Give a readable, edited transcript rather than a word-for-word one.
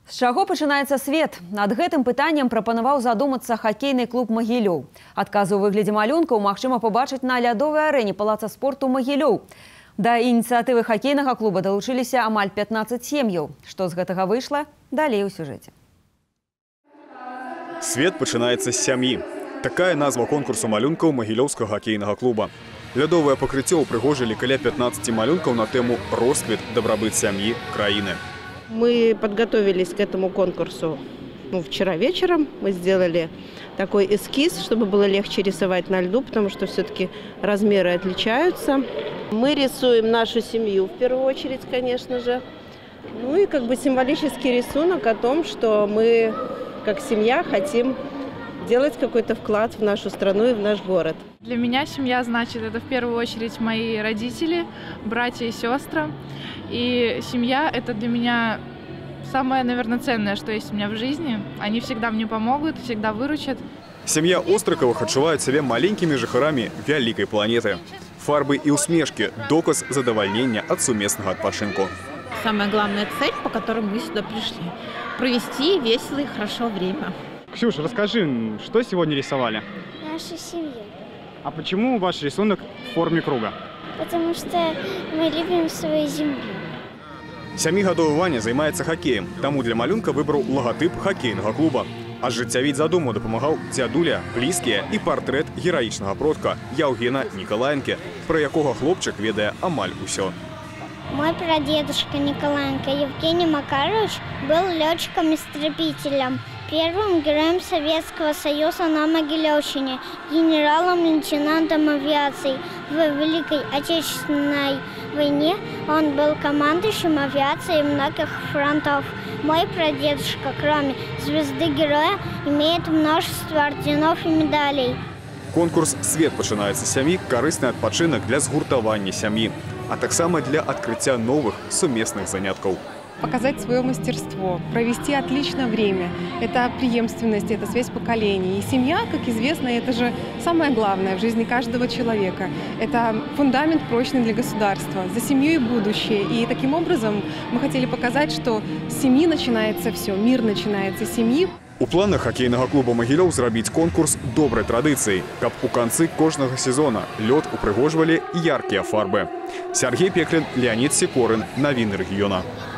З чаго пачынаецца свет? Над гэтым пытаннем прапанаваў задумацца хакейны клуб «Магілёў». Адказы ў выглядзе малюнкаў магчыма пабачыць на лядовай арэне палаца спорту «Магілёў». Да ініцыятывы хакейнага клуба далучыліся амаль 15 сем'яў. Што з гэтага выйшла? Далей у сюжэце. Свет пачынаецца з сям'і. Такая назва конкурсу малюнкаў Магілёўскага хакейнага клуба. Лядовае пакрыццё ўпрыгожылі каля 15 малюнкаў на тему «Росквіт, дабрабыт сям'і, краіны». Мы подготовились к этому конкурсу вчера вечером. Мы сделали такой эскиз, чтобы было легче рисовать на льду, потому что все-таки размеры отличаются. Мы рисуем нашу семью в первую очередь, конечно же. Ну и как бы символический рисунок о том, что мы как семья хотим делать какой-то вклад в нашу страну и в наш город. Для меня семья значит это в первую очередь мои родители, братья и сестры. И семья – это для меня самое, наверное, ценное, что есть у меня в жизни. Они всегда мне помогут, всегда выручат. Семья Острыковых адчуваюць сябе маленькімі жыхарамі вялікай планеты. Фарбы и усмешки – доказ задовольнения от сумесного адпачынку. Самая главная цель, по которой мы сюда пришли – провести весело и хорошо время. Ксюша, расскажи, что сегодня рисовали? Нашу семью. А почему ваш рисунок в форме круга? Потому что мы любим свою землю. 7-гадовы Ваня займаецца хакеем, таму для малюнка выбраў лагатып хакейнага клуба. Ажыццявіць задуму дапамагаў дзядуля, блізкія і партрэт гераічнага продка Яўгена Николаенко, пра якога хлопчык ведае амаль усё. Мой прадедушка Николаенко Евгений Макарович был летчиком-истребителем, первым героем Советского Союза на Могилевщине, генералом-лейтенантом авиации. В Великой Отечественной войне он был командующим авиацией многих фронтов. Мой прадедушка, кроме звезды героя, имеет множество орденов и медалей. Конкурс «Свет» пачынаецца з сям'і – карысны адпачынак для згуртавання сям'і, а таксама для открытия новых сумесных занятков. Показать свое мастерство, провести отличное время. Это преемственность, это связь поколений. И семья, как известно, это же самое главное в жизни каждого человека. Это фундамент прочный для государства. За семьей будущее. И таким образом мы хотели показать, что с семьи начинается все, мир начинается с семьи. У планах хоккейного клуба «Магілёў» зрабіць конкурс добрай традыцыі, каб у канцы кожнага сезона лёд упрыгожвалі яркія фарбы. Сергей Пеклин, Леонид Сикорин. Новины региона.